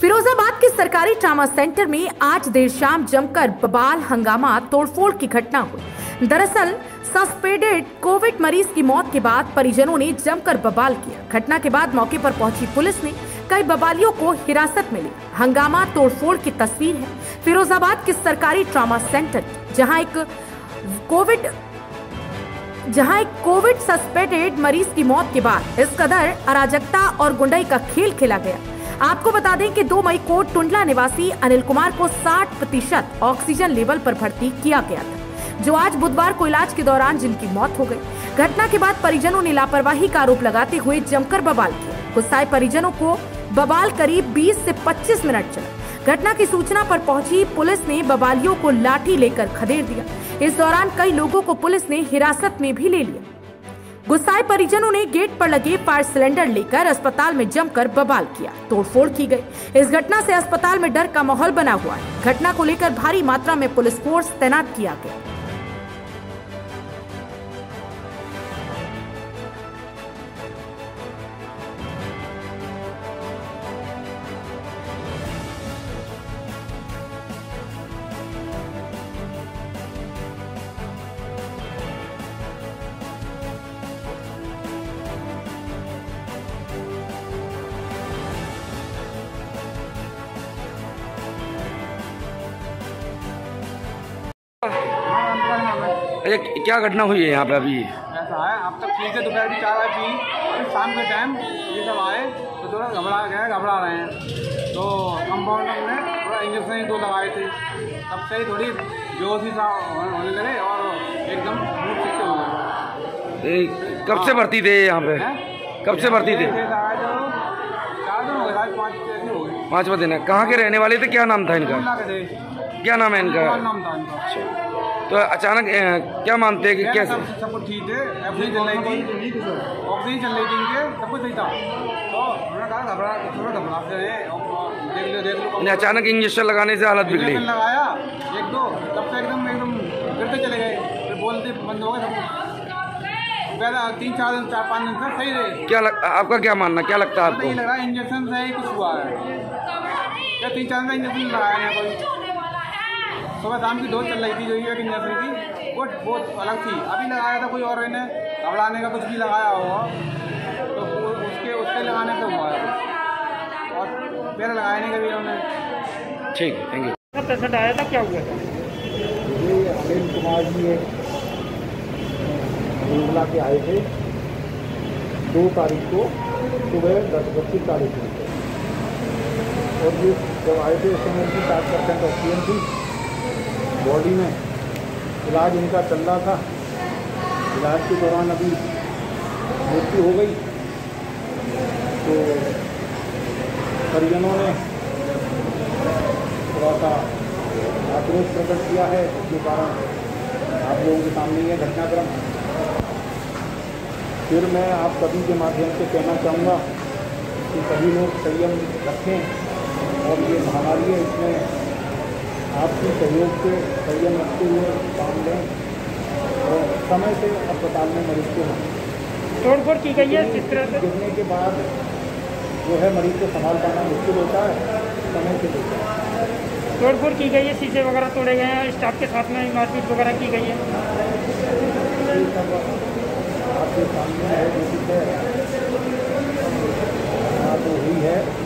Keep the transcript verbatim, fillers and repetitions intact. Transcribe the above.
फिरोजाबाद के सरकारी trauma centre में आज देर शाम जमकर बवाल हंगामा तोड़फोड़ की घटना हुई। दरअसल सस्पेक्टेड कोविड मरीज की मौत के बाद परिजनों ने जमकर बवाल किया। घटना के बाद मौके पर पहुंची पुलिस ने कई बवालियों को हिरासत में लिया। हंगामा तोड़फोड़ की तस्वीर है फिरोजाबाद के सरकारी ट्रामा सेंटर, जहां एक कोविड जहां एक कोविड सस्पेक्टेड मरीज की मौत के बाद इस कदर अराजकता और गुंडाई का खेल खेला गया। आपको बता दें कि दो मई को टुंडला निवासी अनिल कुमार को साठ प्रतिशत ऑक्सीजन लेवल पर भर्ती किया गया था, जो आज बुधवार को इलाज के दौरान जिनकी मौत हो गई। घटना के बाद परिजनों ने लापरवाही का आरोप लगाते हुए जमकर बवाल किया। गुस्साए परिजनों को बवाल करीब बीस से पच्चीस मिनट चला। घटना की सूचना पर पहुंची पुलिस ने बवालियों को लाठी लेकर खदेड़ दिया। इस दौरान कई लोगों को पुलिस ने हिरासत में भी ले लिया। गुस्साए परिजनों ने गेट पर लगे फायर सिलेंडर लेकर अस्पताल में जमकर बवाल किया। तोड़फोड़ की गई। इस घटना से अस्पताल में डर का माहौल बना हुआ है। घटना को लेकर भारी मात्रा में पुलिस फोर्स तैनात किया गया। अच्छा, क्या घटना हुई है यहाँ पे अभी? ऐसा है, अब तक ठीक है, दोपहर की चाय पी, अभी शाम के टाइम ये सब आए तो थोड़ा घबरा गए घबरा रहे हैं, तो कंपाउंडर ने थोड़ा इंजेक्शन दो लगाए थे, तब से ही थोड़ी बेहोशी सा होने लगे और एकदम मूड शिफ्ट हो गए। कब से भर्ती थे यहाँ पे? कब से भर्ती थे? चार दिन हो गए, पाँच हो गए। पाँचवा दिन है। कहाँ के रहने वाले थे? क्या नाम था इनका? क्या नाम है इनका? नाम था इनका। तो अचानक क्या मानते हैं कि कैसे? सब सब कुछ ठीक है, ऑक्सीजन चल रही थी, ऑक्सीजन चल रही थी इनके, सब कुछ सही था, तो उन्होंने कहा घबरा थोड़ा घबरा से देख लो देख लो। अचानक इंजेक्शन लगाने से हालत बिगड़ी? लगाया एक दो, तब से एकदम एकदम गिरते चले गए, फिर बोलते बंद हो गए सब कुछ। पहले तीन चार दिन चार पाँच दिन तक सही रहे। क्या लग, आपका क्या मानना, क्या लगता है आपको? ये लग रहा है इंजेक्शन से ही कुछ हुआ है, क्या तीन चार दिन का इंजेक्शन लगाया है कोई। सुबह शाम की डोज चल रही थी जो ये इंजेक्शन की, वो बहुत अलग थी। अभी लगाया था कोई और इन्हें घबराने का कुछ भी लगाया होगा, तो उसके उसके लगाने से हुआ है, और मेरा लगाया नहीं कभी उन्होंने। ठीक, थैंक यू। पेशेंट आया था, क्या हुआ था? ये अनिल कुमार जी एक टुंडला के आए थे दो तारीख को सुबह दस बत्तीस तारीख को, और ये जब आए थे उस समय की साठ परसेंट ऑक्सीजन थी बॉडी में। इलाज इनका चल रहा था, इलाज के दौरान अभी मृत्यु हो गई, तो परिजनों ने थोड़ा सा आक्रोश प्रकट किया है, जिसके कारण आप लोगों के सामने ये घटनाक्रम। फिर मैं आप सभी के माध्यम से कहना चाहूँगा कि सभी लोग संयम रखें, और ये महामारी है, इसमें आपके सहयोग से संयम रखते हुए काम लें, और समय से अस्पताल में मरीज को तोड़फोड़ की गई है। किस तरह से? गिरने के बाद जो है मरीज को संभाल पाना मुश्किल होता है, समय से लेकर तोड़फोड़ की गई है, शीशे वगैरह तोड़े गए हैं, स्टाफ के साथ में मारपीट वगैरह की गई है। ये सब आपके सामने है, जो कुछ है तो हुई है।